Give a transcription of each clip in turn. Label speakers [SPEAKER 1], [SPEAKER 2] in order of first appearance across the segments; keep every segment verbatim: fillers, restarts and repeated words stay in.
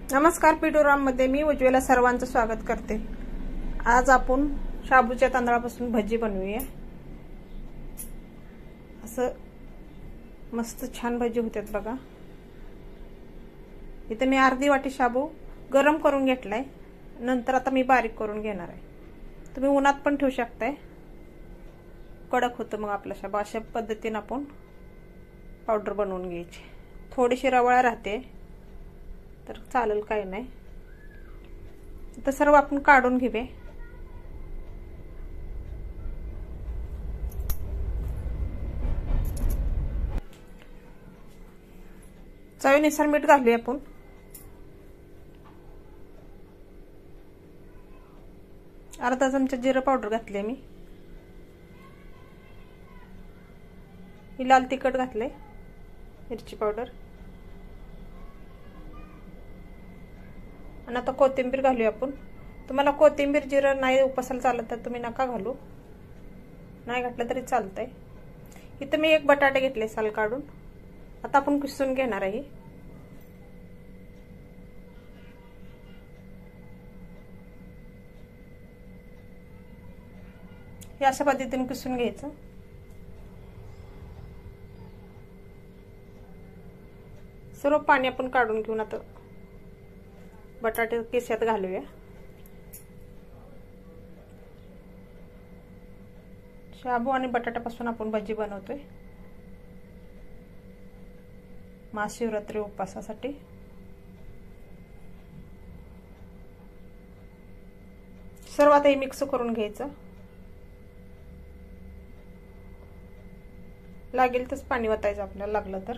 [SPEAKER 1] नमस्कार, पिठोराममध्ये मी उज्ज्वला सर्वांचं स्वागत करते। आज आपण शाबूच्या तांदळापासून भजी बनवूया। असं मस्त छान भजी होतात बघा। इथे मी अर्धी वाटी शाबू गरम करून घेतलाय, नंतर आता मी बारीक करून घेणार आहे। तुम्ही उन्हात पण ठेवू शकताय, कडक होतं मग आपला शाबू। अशा पद्धतीने आपण पावडर बनवून घ्यायची। थोडीशी रवाळ राहते तर चालेल, काही नाही। तर सर्व आपण काढून घेऊया। चवीनुसार मीठ घालूया आपण। अर्धा चमचा जिरा पावडर घातले मी। ही लाल तिखट घातले, मिरची पावडर, आणि आता कोथिंबीर घालूया आपण। तुम्हाला कोथिंबीर जिरा नाही उपासाला चालत तर तुम्ही नका घालू, नाही घातलं तरी चालतंय। इथे मी एक बटाटे घेतले साल काढून, आता आपण किसून घेणार आहे। हे अशा पद्धतीने किसून घ्यायचं। सर्व पाणी आपण काढून घेऊन आता बटाटे किस्यात घालूया। शाबू आणि बटाट्यापासून आपण भजी बनवतोय महाशिवरात्री उपवासासाठी। सर्व आता हे मिक्स करून घ्यायचं। लागेल तस पाणी वतायचं आपल्याला लागलं तर।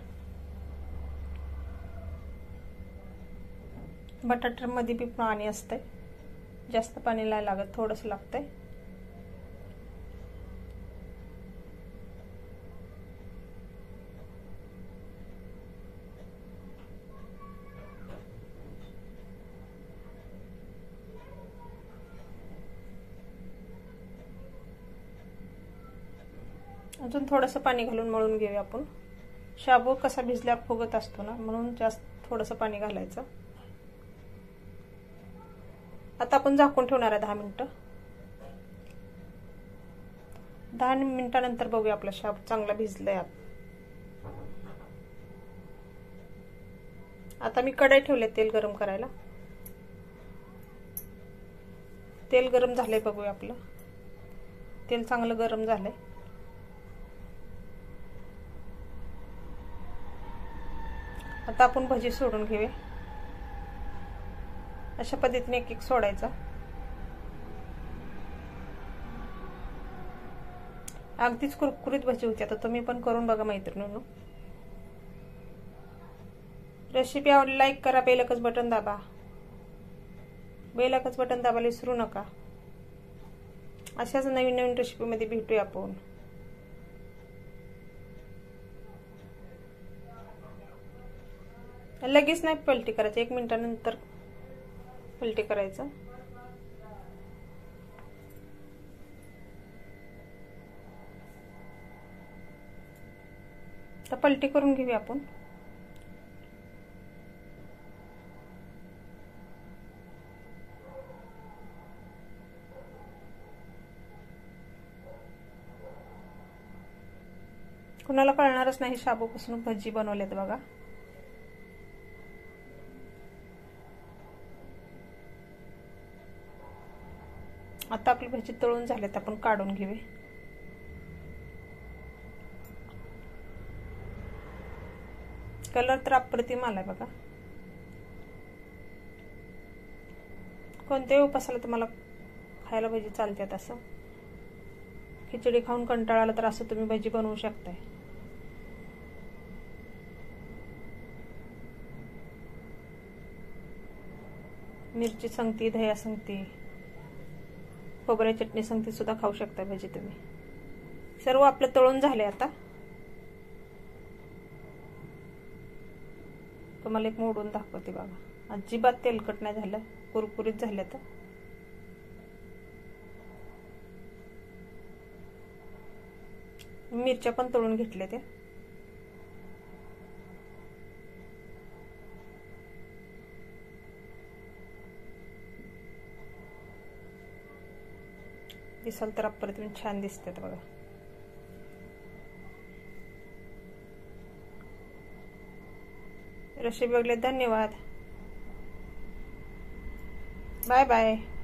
[SPEAKER 1] बटाट्यामध्ये बी पाणी असतंय, जास्त पाणी नाही लागत, थोडंस लागतंय। अजून थोडंसं पाणी घालून मळून घेऊया आपण। शाबू कसा भिजल्यावर फुगत असतो ना, म्हणून जास्त थोडंसं पाणी घालायचं। आता आपण झाकून ठेवणार आहे दहा मिनिटं। दहा मिनिटानंतर बघूया आपला शाबू चांगला भिजलाय। आता मी कढई ठेवले तेल गरम करायला। तेल गरम झालंय, बघूया आपलं तेल चांगलं गरम झालंय। आता आपण भजी सोडून घेऊया। अशा पद्धतीने एक एक सोडायचा। अगदीच कुरकुरीत भजी होती। आता तुम्ही पण करून बघा मैत्रिणींनो। रेसिपी आवडली लाईक करा, बेलकच बटन दाबा, बेलकच बटन दाबायला विसरू नका। अशाच नवीन नवीन रेसिपी मध्ये भेटूया आपण। लगेच नाही पलटी करायचं, एक मिनिटानंतर पलटी करायचं। तर पलटी करून घेऊया आपण। कुणाला कळणारच नाही शाबूपासून भजी बनवलेत बघा। आता आपली भजी तळून झालेत, आपण काढून घेऊया। कलर तर अप्रतिम आलाय बघा। कोणत्याही उपासाला तुम्हाला खायला भजी चालतात। असं खिचडी खाऊन कंटाळा आला तर असं तुम्ही भजी बनवू शकताय। मिरची संगती, दह्या संगती, खोबऱ्या चटणी संगती सुद्धा खाऊ शकता भजी तुम्ही। सर्व आपलं तळून झाले। आता तुम्हाला एक मोडून दाखवते बघा। अजिबात तेलकट नाही झालं, कुरकुरीत झाले। तर मिरच्या पण तळून घेतल्या त्या। दिसाल तर अप्रतिम छान दिसतात बघा. रेसिपी बघले धन्यवाद. Bye bye.